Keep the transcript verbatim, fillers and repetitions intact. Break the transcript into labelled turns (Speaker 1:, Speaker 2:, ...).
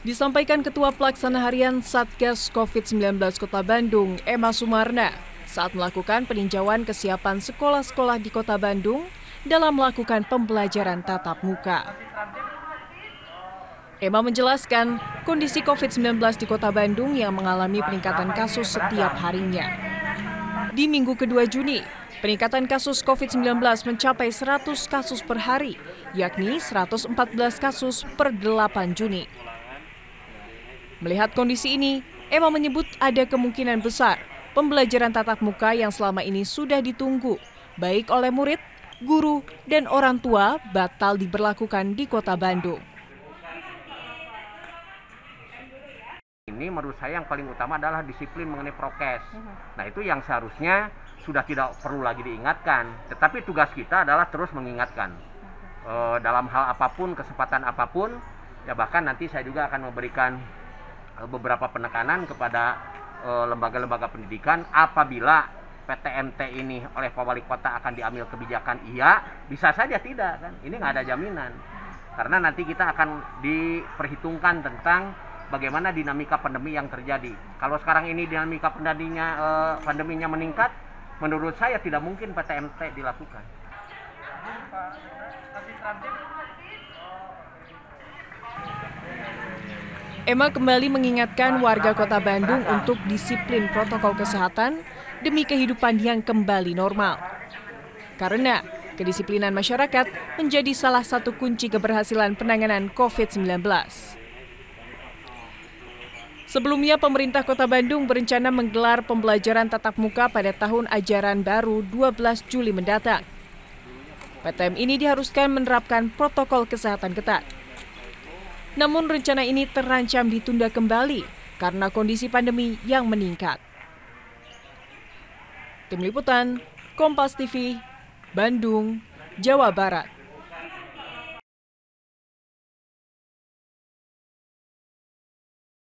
Speaker 1: Disampaikan Ketua Pelaksana Harian Satgas covid sembilan belas Kota Bandung, Emma Sumarna, saat melakukan peninjauan kesiapan sekolah-sekolah di Kota Bandung dalam melakukan pembelajaran tatap muka. Emma menjelaskan kondisi covid sembilan belas di Kota Bandung yang mengalami peningkatan kasus setiap harinya. Di minggu kedua Juni, peningkatan kasus covid sembilan belas mencapai seratus kasus per hari, yakni seratus empat belas kasus per delapan Juni. Melihat kondisi ini, Emma menyebut ada kemungkinan besar pembelajaran tatap muka yang selama ini sudah ditunggu, baik oleh murid, guru, dan orang tua batal diberlakukan di Kota Bandung.
Speaker 2: Ini menurut saya yang paling utama adalah disiplin mengenai prokes. Nah, itu yang seharusnya sudah tidak perlu lagi diingatkan. Tetapi tugas kita adalah terus mengingatkan. E, dalam hal apapun, kesempatan apapun, ya bahkan nanti saya juga akan memberikan e, beberapa penekanan kepada lembaga-lembaga pendidikan apabila P T M T ini oleh Pak Wali Kota akan diambil kebijakan iya, bisa saja tidak kan. Ini nggak ada jaminan. Karena nanti kita akan diperhitungkan tentang bagaimana dinamika pandemi yang terjadi. Kalau sekarang ini dinamika pandeminya, eh, pandeminya meningkat, menurut saya tidak mungkin P T M T dilakukan.
Speaker 1: Emma kembali mengingatkan warga Kota Bandung untuk disiplin protokol kesehatan demi kehidupan yang kembali normal. Karena kedisiplinan masyarakat menjadi salah satu kunci keberhasilan penanganan covid sembilan belas. Sebelumnya, pemerintah Kota Bandung berencana menggelar pembelajaran tatap muka pada tahun ajaran baru dua belas Juli mendatang. P T M ini diharuskan menerapkan protokol kesehatan ketat. Namun rencana ini terancam ditunda kembali karena kondisi pandemi yang meningkat. Tim Liputan, Kompas T V, Bandung, Jawa Barat.